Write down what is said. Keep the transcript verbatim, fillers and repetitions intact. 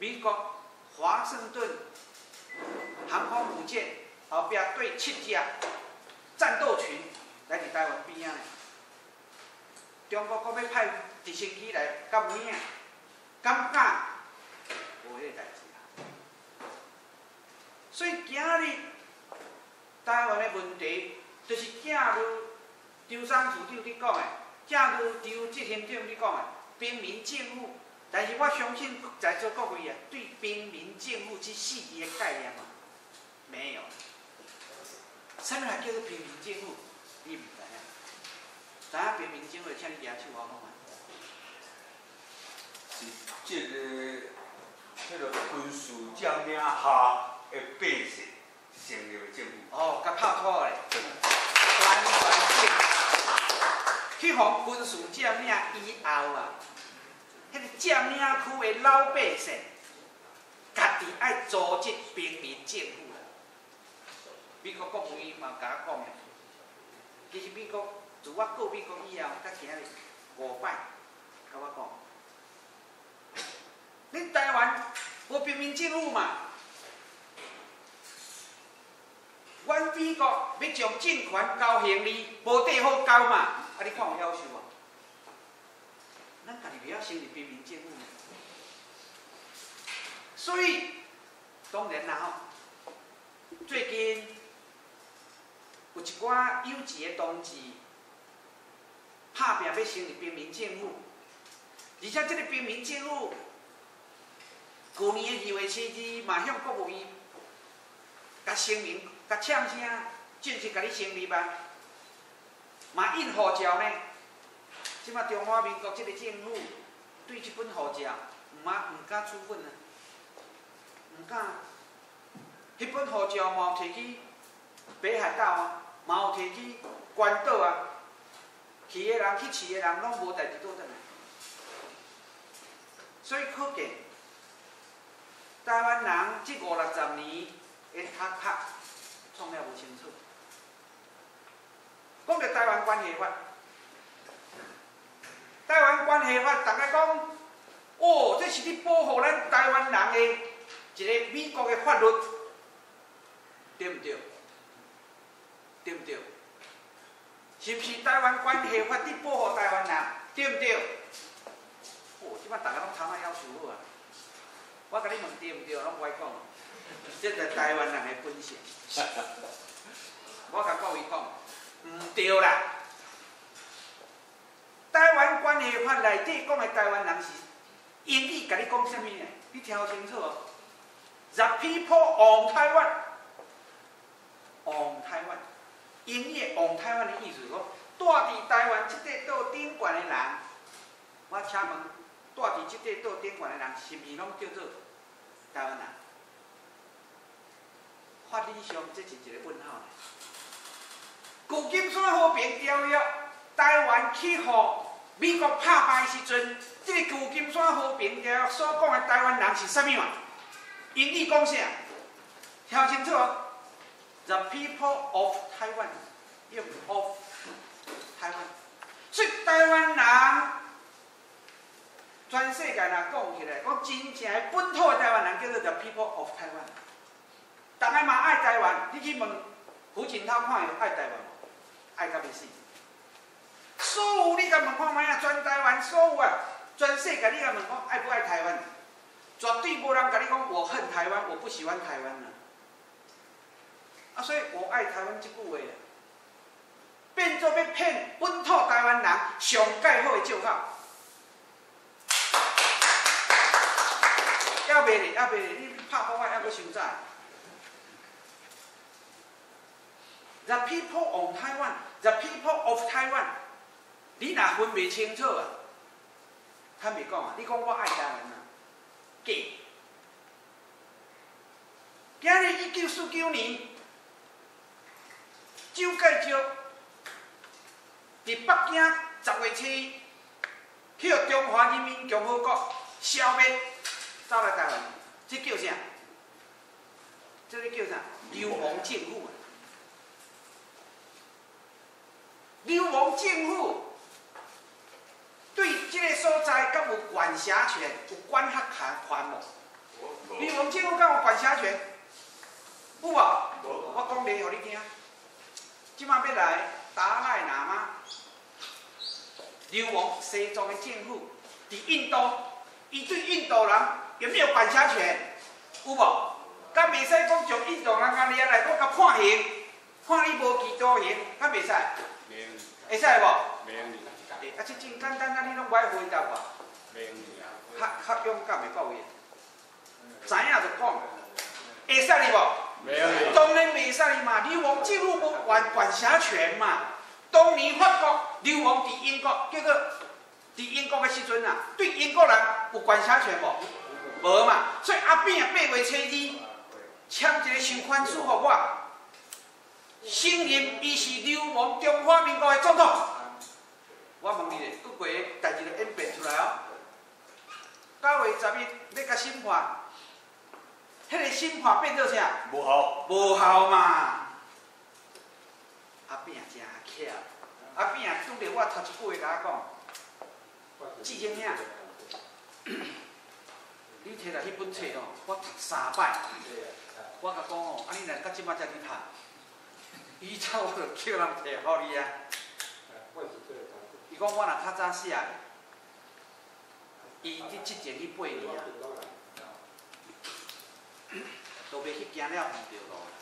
美国华盛顿航空母舰后壁对七架战斗群来伫台湾边仔。中国搁要派直升机来到边仔，敢不敢？无迄个代志啦。所以今日台湾的问题，就是正如张三处长你讲的，正如张执行长你讲的，兵民政府。但是我相信在座各位啊，对兵民政府这四字的概念啊，没有。什么叫做兵民政府？你唔知影？知影兵民政府，请你举手我看看。是这个，这个军事将领下的百姓成立的政府。 哦，甲拍拖嘞，全全政去互军事将领以后啊。迄个占领区的老百姓，家己爱组织兵民政府啦。美国国务院嘛甲我讲的，其实美国自我告美国以后，到今日五摆，甲我讲，恁台湾无兵民政府嘛？阮美国要将政权交行李，无地好交嘛？啊，你看有要求啊？咱家己袂晓成立兵民政府，所以当然啦吼，最近有一寡有志的同志拍拼要成立兵民政府，而且这个兵民政府，去年的二月七日嘛向国务院甲声明、甲呛声，正式甲你成立啊，嘛印号召呢。即马中华民国即个政府对即本护照，毋敢毋敢处分啊，毋敢。迄本护照嘛有摕去北海道啊，嘛有摕去关岛啊，去的人去饲的人拢无代志倒转来。所以可见，台湾人即五六十年的读壳创了无清楚。讲到台湾关系法。台湾关系法，大家讲，哦，这是咧保护咱台湾人的一个美国的法律，对唔对？对唔对？是不是台湾关系法咧保护台湾人，对唔对？哦，即摆大家拢头仔要输好啊！我甲你问对唔对，拢不爱讲，这是台湾人的本性。我甲各位讲，唔对啦。台湾关系法内底讲的台湾人是英语，甲你讲啥物呢？你听好清楚哦。The people on Taiwan， on Taiwan， 英语 on Taiwan 的意思讲，住伫台湾这块岛顶悬的人，我请问，住伫这块岛顶悬的人，是毋是拢叫做台湾人？法理上，这是一个问号。旧金山和平条约。台湾去互美国拍败时阵，这个旧金山和平条约所讲的台湾人是啥物啊？英语讲啥？听清楚哦。The people of Taiwan， 用 of Taiwan。所以台湾人，全世界若讲起来，讲真正的本土的台湾人叫做 The people of Taiwan。大家嘛爱台湾，你去问胡锦涛看爱台湾无？爱到要死。所有你甲问看卖啊，全台湾所有啊，全世界你甲问讲爱不爱台湾？绝对无人甲你讲我恨台湾，我不喜欢台湾啊。啊，所以我爱台湾这句话啊，变做要骗本土台湾人上介好的借口。还袂哩，还袂哩，你拍破我还阁伤早。The people on Taiwan, the people of Taiwan。你若分袂清楚啊，坦白讲啊，你讲我爱台湾啊，假。今日一九四九年，蒋介石伫北京十月七日，向中华人民共和国消灭，走来台湾，这叫啥？这个叫啥？流亡政府啊！流亡政府。对这个所在，甲有管辖权、有管辖权权无？ 流亡政府敢有管辖权？有无？我讲例互你听。即摆要来达赖喇嘛，流亡西藏的政府伫印度，伊对印度人有没有管辖权？有无？敢袂使讲从印度人家掠来，我甲判刑，判你无期徒刑，敢袂使？会使无？啊，这真简单啊！你拢不爱回答我。较较勇敢的报应，知影就讲，会使哩无？当然袂使哩嘛！流亡政府无管管辖权嘛。当年法国流亡伫英国，结果伫英国的时阵啊，对英国人有管辖权无？无嘛。所以阿扁啊，八月初二签一个授权书，互我，承认伊是流亡中华民国的总统。我问你咧，各国代志就演变出来哦。九月十一要甲审判，迄个审判变做啥？ 无效。 无效嘛。阿扁真巧，阿扁啊，拄着我头一句话甲我讲，志英兄，你摕来迄本册哦，我读三摆。我甲讲哦，啊你若到即摆才去读，以前我就叫人摕互你啊。伊讲我若较早写，伊伫之前去八年啊，都袂去行了遇着路。